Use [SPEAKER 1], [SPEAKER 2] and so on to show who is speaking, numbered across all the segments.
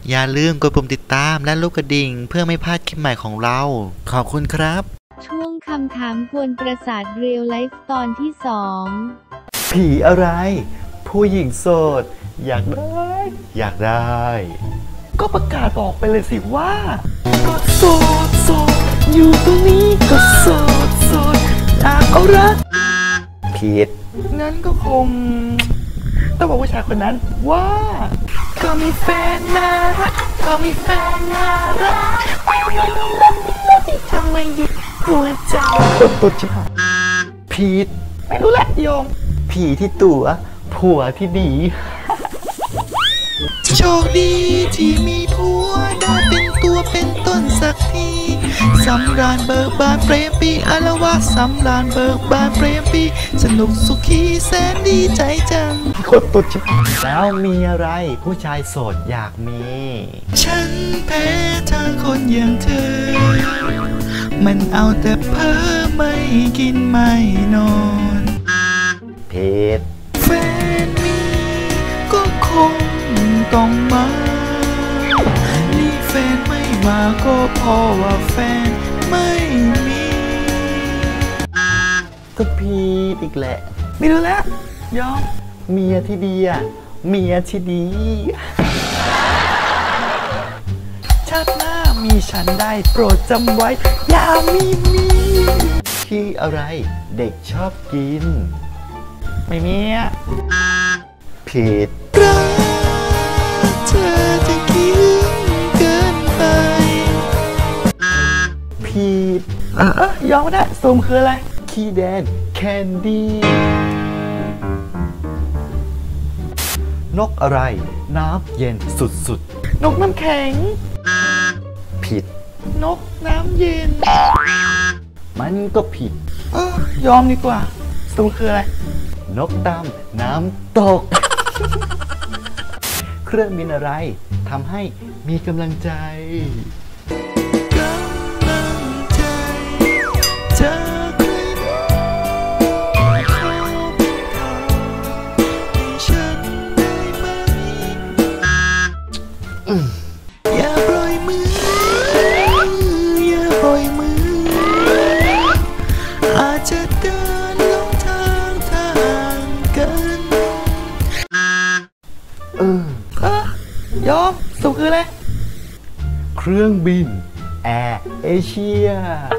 [SPEAKER 1] อย่าลืมกดปุ่มติดตามและลูกกระดิ่งเพื่อไม่พลาดคลิปใหม่ของเราขอบคุณครับ
[SPEAKER 2] ช่วงคำถามกวนประสาทเรียลไลฟ์ตอนที่2
[SPEAKER 1] ผีอะไรผู้หญิงโสดอยากได้ก็ประกาศบอกไปเลยสิว่าก็โสดอยู่ตรงนี้ก็โสดอยากเอารักผิดงั้นก็คงต้องบอกผู้ชายคนนั้นว่าก็มีแฟนน่ารักทำไมหยุดหัวใจตุดชิบหายผิดไม่รู้แหละโยมผีที่ตัวผัวที่ดีโชคดีที่มีผัวได้เป็นตัวเป็นต้นสักทีสำราญเบิกบานเปรมปีอารวาสำราญเบิกบานเปรมปีสนุกสุขีแสนดีใจจังโคตรตุดชิบแล้วมีอะไรผู้ชายโสดอยากมีฉันแพ้ทางคนอย่างเธอมันเอาแต่เพ้อไม่กินไม่นอนเพศแฟนมีก็คงต้องมานี่แฟนไม่มาก็เพราะว่าแฟนไม่มีก็พีดอีกแหละไม่รู้แล้วยอมเมียที่ดีเมียที่ดีชาติหน้ามีฉันได้โปรดจำไว้อย่ามีที่อะไรเด็กชอบกินไม่มีผิดรักเธอจะคิดเกินไปผิดยอมได้สมคืออะไรขี้แดงแคนดี้นกอะไรน้ำเย็นสุดๆนกน้ำแข็งผิดนกน้ำเย็นมันก็ผิดยอมดีกว่าสมคืออะไรนกตามน้ำตก เครื่องบินอะไรทำให้มีกำลังใจจากใครเขาให้ฉันได้ไหมอย่าปล่อยมืออาจจะเดินลงทางกันยอมสุขคืออะไรเครื่องบินแอร์เอเชีย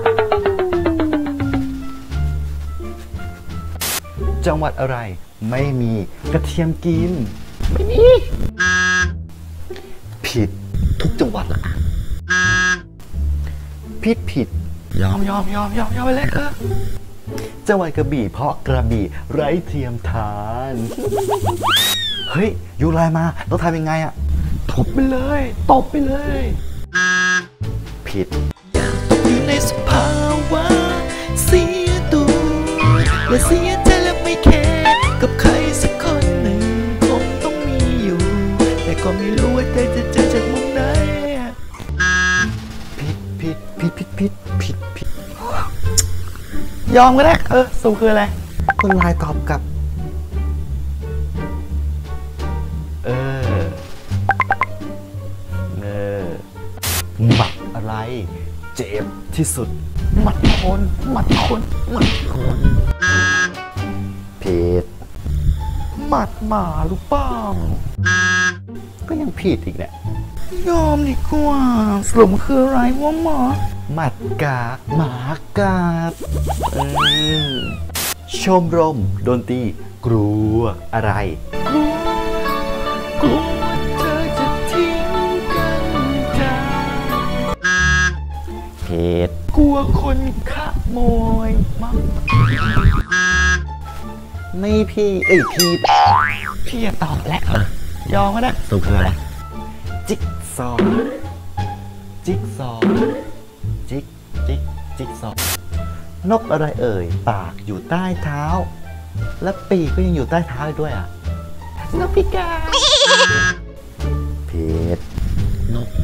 [SPEAKER 1] จังหวัดอะไรไม่มีกระเทียมกินไม่มีผิดทุกจังหวัดละผิดยอมไปเลยจังหวัดกระบี่เพราะกระบี่ไร้เทียมทานเฮ้ยยูไลมาต้องทำยังไงตบไปเลยผิดตกอยู่ในสภาวะเสียตัวและเสียใจและไม่แคร์กับใครสักคนหนึ่งคงต้องมีอยู่แต่ก็ไม่รู้ว่าจะเจอจากมุมไหนผิดยอมก็ได้สูคืออะไรคนลายตอบกลับหมัดอะไรเจ็บที่สุดหมัดคนผิดหมัดหมาหรือเปล่าก็ยังผิดอีกเนี่ยยอมดีกว่าสรุปคืออะไรวะหมอหมัดกากหมากาบชมรมดนตรีกลัวอะไรกลัวเธอจะทิ้งกันผิดกลัวคนขโมยมั้งไม่พี่จะตอบแล้วยอมก็ได้สุขอะไรจิ๊กซอว์จิ๊กซอว์นกอะไรเอ่ยปากอยู่ใต้เท้าและปีกก็ยังอยู่ใต้เท้าด้วยนกพิกาผิดนก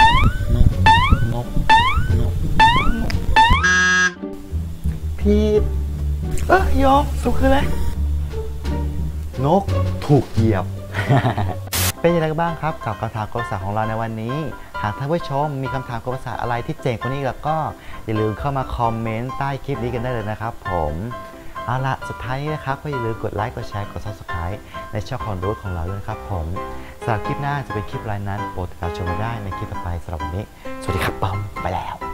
[SPEAKER 1] ผิดยอมสุขคืออะไรนกถูกเหยียบเป็นยังไงบ้างครับกับคำถามกลศาสตร์ของเราในวันนี้หากท่านผู้ชมมีคำถามกลศาสตร์อะไรที่เจ๋งกว่านี้แล้วก็อย่าลืมเข้ามาคอมเมนต์ใต้คลิปนี้กันได้เลยนะครับผมเอาละสุดท้ายนี้นะครับก็อย่าลืมกดไลค์กดแชร์กด Subscribe ในช่องของรูทของเราด้วยนะครับผมสำหรับคลิปหน้าจะเป็นคลิปอะไรนั้นโปรดติดตามชมได้ในคลิปต่อไปสำหรับวันนี้สวัสดีครับปอมไปแล้ว